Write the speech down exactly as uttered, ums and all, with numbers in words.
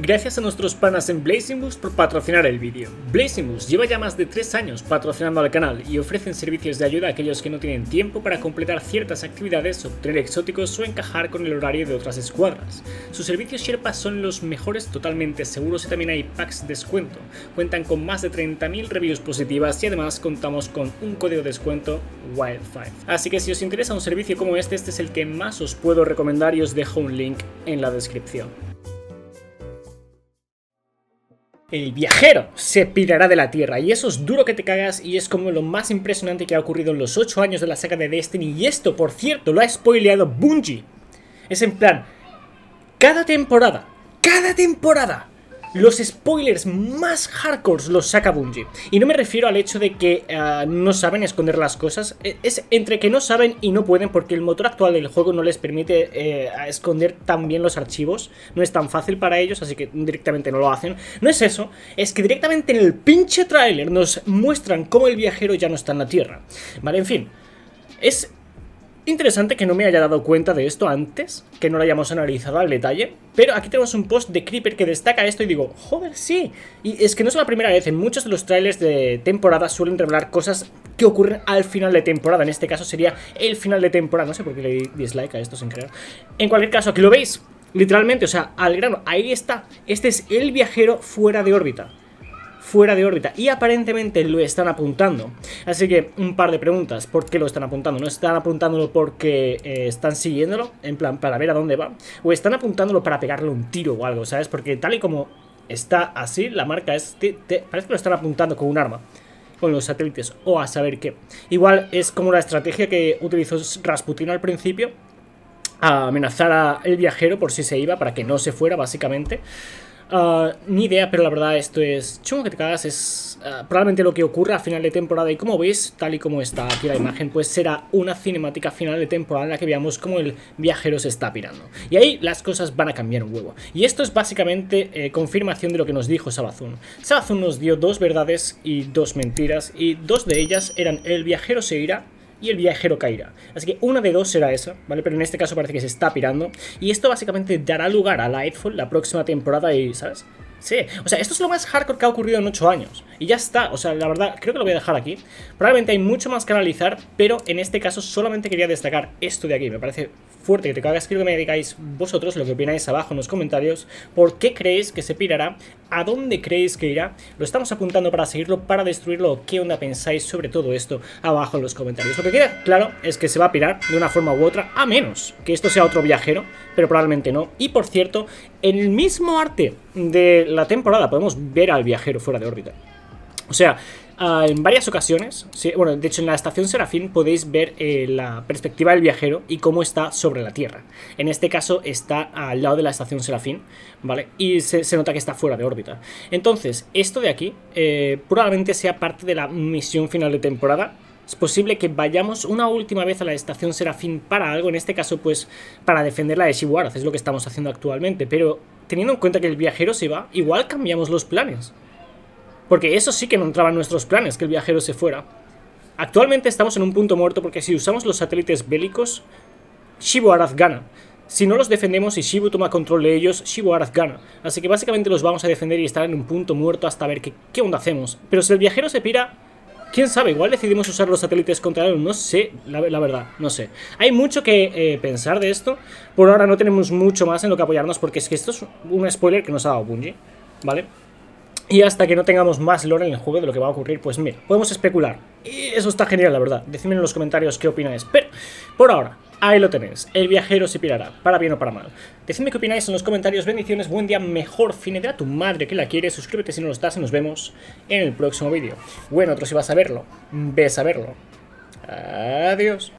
Gracias a nuestros panas en Blazing Boost por patrocinar el vídeo. Blazing Boost lleva ya más de tres años patrocinando al canal y ofrecen servicios de ayuda a aquellos que no tienen tiempo para completar ciertas actividades, obtener exóticos o encajar con el horario de otras escuadras. Sus servicios Sherpa son los mejores, totalmente seguros, y también hay packs de descuento. Cuentan con más de treinta mil reviews positivas y además contamos con un código de descuento Wild cinco. Así que si os interesa un servicio como este, este es el que más os puedo recomendar y os dejo un link en la descripción. El viajero se pirará de la Tierra y eso es duro que te cagas y es como lo más impresionante que ha ocurrido en los ocho años de la saga de Destiny. Y esto, por cierto, lo ha spoileado Bungie. Es en plan, cada temporada, cada temporada, los spoilers más hardcore los saca Bungie. Y no me refiero al hecho de que uh, no saben esconder las cosas. Es entre que no saben y no pueden, porque el motor actual del juego no les permite eh, esconder tan bien los archivos. No es tan fácil para ellos, así que directamente no lo hacen. No es eso, es que directamente en el pinche tráiler nos muestran cómo el viajero ya no está en la Tierra. Vale, en fin, es interesante que no me haya dado cuenta de esto antes, que no lo hayamos analizado al detalle, pero aquí tenemos un post de Creeper que destaca esto y digo, joder, sí. Y es que no es la primera vez, en muchos de los trailers de temporada suelen revelar cosas que ocurren al final de temporada. En este caso sería el final de temporada, no sé por qué le di dislike a esto sin creer. En cualquier caso, aquí lo veis, literalmente, o sea, al grano, ahí está. Este es el viajero fuera de órbita. Fuera de órbita, y aparentemente lo están apuntando. Así que un par de preguntas. ¿Por qué lo están apuntando? ¿No están apuntándolo porque eh, están siguiéndolo? En plan, para ver a dónde va. ¿O están apuntándolo para pegarle un tiro o algo? ¿Sabes? Porque tal y como está así, la marca es... Te, te, parece que lo están apuntando con un arma, con los satélites, o a saber qué. Igual es como la estrategia que utilizó Rasputin al principio, a amenazar al viajero por si se iba, para que no se fuera, básicamente. Uh, ni idea, pero la verdad esto es chungo que te cagas, es uh, probablemente lo que ocurra a final de temporada. Y como veis, tal y como está aquí la imagen, pues será una cinemática final de temporada en la que veamos cómo el viajero se está pirando. Y ahí las cosas van a cambiar un huevo. Y esto es básicamente eh, confirmación de lo que nos dijo Savathûn. Savathûn nos dio dos verdades y dos mentiras, y dos de ellas eran: el viajero se irá y el viajero caerá. Así que una de dos será esa, ¿vale? Pero en este caso parece que se está pirando. Y esto básicamente dará lugar a Lightfall la próxima temporada y, ¿sabes? Sí, o sea, esto es lo más hardcore que ha ocurrido en ocho años. Y ya está, o sea, la verdad, creo que lo voy a dejar aquí. Probablemente hay mucho más que analizar, pero en este caso solamente quería destacar esto de aquí. Me parece fuerte que te cagas. Quiero que me digáis vosotros lo que opináis abajo en los comentarios. ¿Por qué creéis que se pirará? ¿A dónde creéis que irá? ¿Lo estamos apuntando para seguirlo, para destruirlo? ¿Qué onda pensáis sobre todo esto abajo en los comentarios? Lo que queda claro es que se va a pirar de una forma u otra, a menos que esto sea otro viajero, pero probablemente no. Y por cierto, en el mismo arte de la temporada podemos ver al viajero fuera de órbita. O sea, uh, en varias ocasiones, sí, bueno, de hecho en la estación Serafín podéis ver eh, la perspectiva del viajero y cómo está sobre la Tierra. En este caso está al lado de la estación Serafín, ¿vale? Y se, se nota que está fuera de órbita. Entonces, esto de aquí eh, probablemente sea parte de la misión final de temporada. Es posible que vayamos una última vez a la estación Serafín para algo, en este caso pues para defender la de Xivu Arath, es lo que estamos haciendo actualmente. Pero teniendo en cuenta que el viajero se va, igual cambiamos los planes. Porque eso sí que no entraba en nuestros planes, que el viajero se fuera. Actualmente estamos en un punto muerto porque si usamos los satélites bélicos, Xivu Arath gana. Si no los defendemos y Xivu toma control de ellos, Xivu Arath gana. Así que básicamente los vamos a defender y estar en un punto muerto hasta ver qué, qué onda hacemos. Pero si el viajero se pira, quién sabe, igual decidimos usar los satélites contra él. No sé, la, la verdad, no sé. Hay mucho que eh, pensar de esto. Por ahora no tenemos mucho más en lo que apoyarnos, porque es que esto es un spoiler que nos ha dado Bungie, ¿vale? Y hasta que no tengamos más lore en el juego de lo que va a ocurrir, pues mira, podemos especular. Y eso está genial, la verdad. Decidme en los comentarios qué opináis. Pero, por ahora, ahí lo tenéis. El viajero se pirará, para bien o para mal. Decidme qué opináis en los comentarios. Bendiciones, buen día, mejor fin de a tu madre que la quiere. Suscríbete si no lo estás y nos vemos en el próximo vídeo. Bueno, otro si vas a verlo, ves a verlo. Adiós.